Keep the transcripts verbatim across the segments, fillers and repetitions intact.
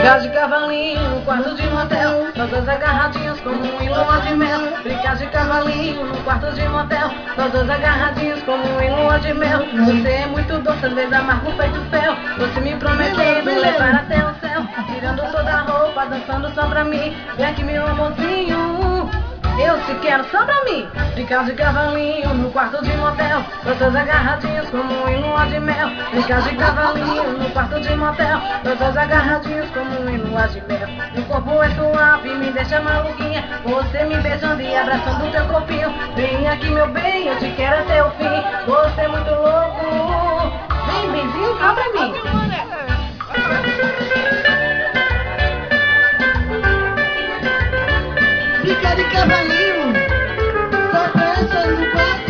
Brincar de cavalinho no quarto de motel, nós dois agarradinhos como um em lua de mel. Brincar de cavalinho no quarto de motel, nós dois agarradinhos como um em lua de mel. Você é muito doce, às vezes amargo feito fel. Você me prometendo levar até o céu, tirando toda a roupa, dançando só pra mim. Vem aqui meu amorzinho, eu te quero só pra mim. Brincar de cavalinho no quarto de motel, nós dois agarradinhos como um em lua de mel. Brincar de cavalinho no quarto de motel, nós dois agarradinhos como um em lua de mel. Meu corpo é suave, me deixa maluquinha, você me beijando e abraçando teu corpinho. Vem aqui meu bem, eu te quero até o fim. Você é muito louco, vem benzinho só pra mim. Brincar de cavalinho, só dança no quarto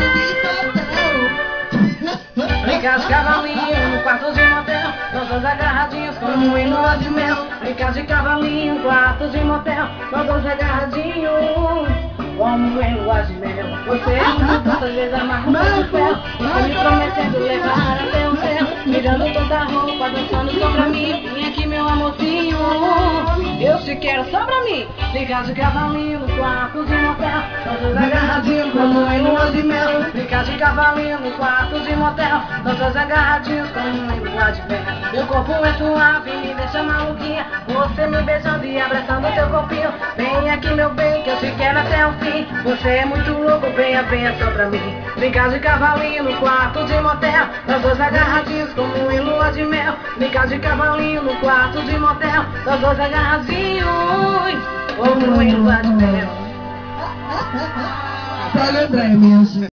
de motel. Brincar de cavalinho no quarto de motel, nós dois agarradinhos como um em lua de mel. Brincar de cavalinho no quarto de motel, nós dois agarradinhos como um em lua de mel. Você é muito doce, às vezes amargo feito fel. Você me prometendo levar até o céu, tirando toda a roupa, dançando só pra mim. Vem aqui meu amorzinho, eu te quero só pra mim. Brincar de cavalinho no quarto de motel, nós dois agarradinhos como um em lua de mel. Brincar de cavalinho no quarto de motel, nós dois agarradinhos como um em lua de mel. Meu corpo é suave, me deixa maluquinha, você me beijando e abraçando teu corpinho. Vem aqui meu bem, que eu te quero até o fim. Você é muito louco, venha, venha só pra mim. Brincar de cavalinho no quarto de motel, nós dois agarradinhos como um em lua de mel. Brincar de cavalinho no quarto de motel, nós dois agarradinhos como um em lua de mel. Só lembrar, minha gente.